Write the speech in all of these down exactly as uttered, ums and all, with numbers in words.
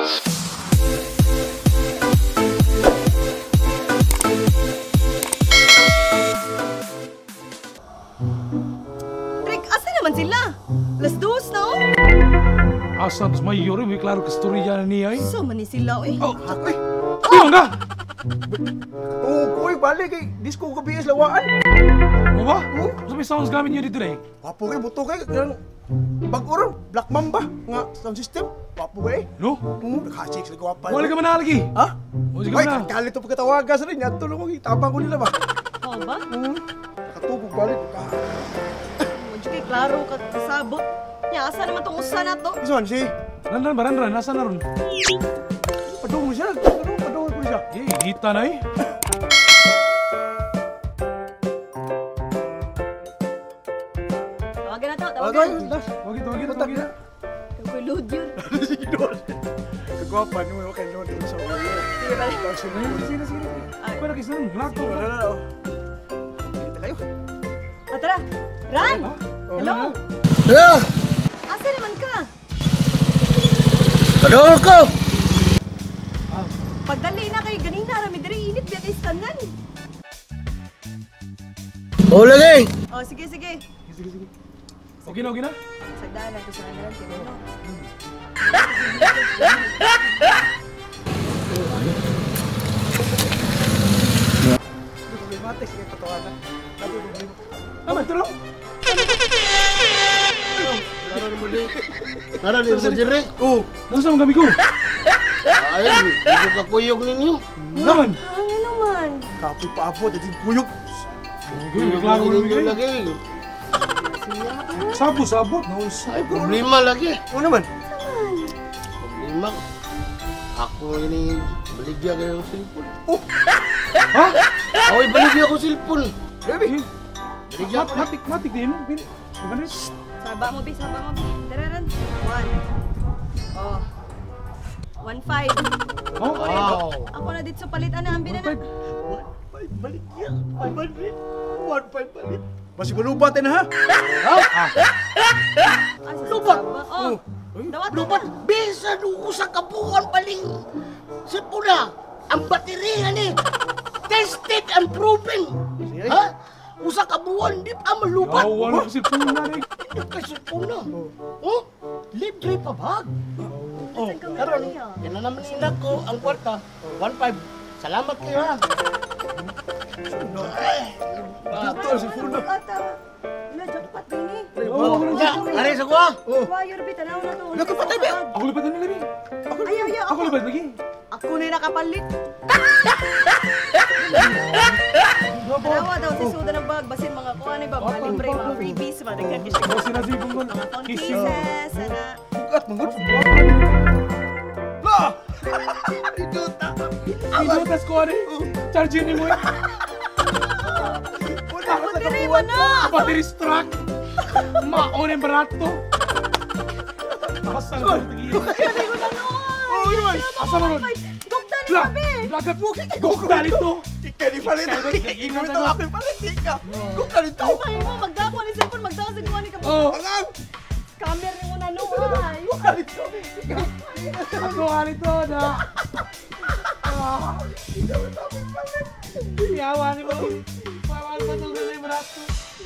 Rick, asa naman sila? Las dos, no? Asa, mas mayor, may klaro ka storya na niya eh. So, mani sila, eh. Oh, ay. Ano ka? Oh, kuy, balik kay disco ka B S lawaan. Ano ba? Ano may sounds gamit niyo dito na eh? Wapo kay buto kay yang bag-oron, Black Mamba nga sound system. Wapo kay. No? Hmm, nakachik sa gwapa. Wala ka man nalagi. Ha? Wala ka Wait, man na. kalit to pagkatawagan sa rin. Yato lang kong itabang ko nila ba? Oo ba? Hmm, nakatubog balik. Ah, Medyo kay klaro ka kasabot. Nya, asa naman tong usa na to? Ison, si. Randan ba, randan? Nasa na ron? Padung mo siya. Padung, padung ko siya. Eh, hita na eh. Tawagan na to, Tawagan, tawagan. das. Wagit, wagit, Tatak wagit. na. Kung load yun. Sige, Don. Kagwapa niyo, may wakil doon sa ulo. Sige ba? Sige, sige, sige. Pwede kasi nun, lakto. Wala na, oh. Kita kayo. Ah, tara. Ran! Hello? Hello! Asa naman ka? Padung ko! Pagdali na kay ganina, rami diri init biya kay stanan. Oh, lagi! Oh, sige, sige. Sige, sige. Okay na, okay na? Sagdaan lang ko sa kanalan kay Mino. Problematik sige patawanan. Tapi problema. Tama, turo. Nara ni mo di. Nara ni mo dire. Oh, Nasa ang gamit ko? Ay, hindi ka kuyog ninyo. Naman. Ano naman? kapoy pa apo, dati kuyog. Okay, may klaro na Ninyo bigay. lagi. Sabo, sabot. Nausay. Ay, problema lagi. Ano naman? Problema. Ako ini baligya kayo ng cellphone. Ha? Ako'y baligya ko cellphone. Baby! Baligya Mat ko. matik, matik din. Pili. Maganda. Saba mo, bi, saba mo, bi. Tara, Ran. One. Oh. One five. Oh, Wow. Ako na dito sa palitan na ang binana. Ay, baligya. Ay, baligya. One five balit. Masih belubat na ha? Ah, si Lubat. Saba. Oh. Dawat Lupat, bisa nung sa kapuan paling. Sipuna, ang baterya ni. Tested and proven. Ha? Usa ka buwan, di pa malupat. Yawan ko si Puna rin. Kasi puna. Oh, libre pa bag. Oh, karon, yan na naman sila ko ang kwarta. one five. Salamat kayo ha. Dito si Puna. Ila, jackpot din eh. Ya, ari sa kuha. Wire, bi, tanaw na to. Laki patay, bi. Ako lipat na nila, Bi. Ayaw, ayaw. Ako lipat lagi. Ako na yung nakapalit. Tanawa daw si Suda ng bag. Basin mga kuha ni ba? Mga libre, mga freebies. Mga daghan kasi. Ako sinasibong ko. Mga phone Kissing. cases. Sana. Bukat, manggod. Lah! Ito ta. Pinutas ko ano eh. Charger ni mo eh. Puna ko sa Battery mo kapuan. na! Battery struck. Maon yung barato. Asa na ito tagi. Sabi ko na noon. Oh, yun. Asa mo ron? Gugda ni Blag. kami. Blagat mo. Gugda nito. Ika di palit. Ika ito ako yung palit. Ika. Bukat ito. Ay, mo, magdako ni cellphone. Magdako si kuha ni kami. Oh. Angang. Camera ni mo na noon. Bukat ito. Ako nga nito na. Yawa ni mo. Pawan pa itong sa yung barato.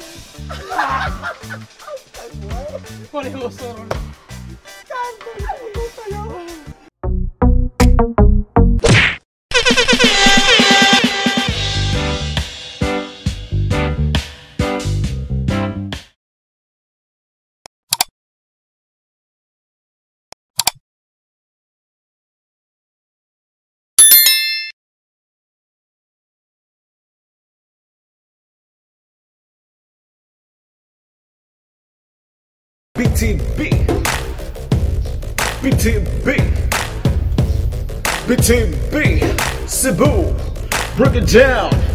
Kone mo soron. B T B B T B B T B Cebu, break it down.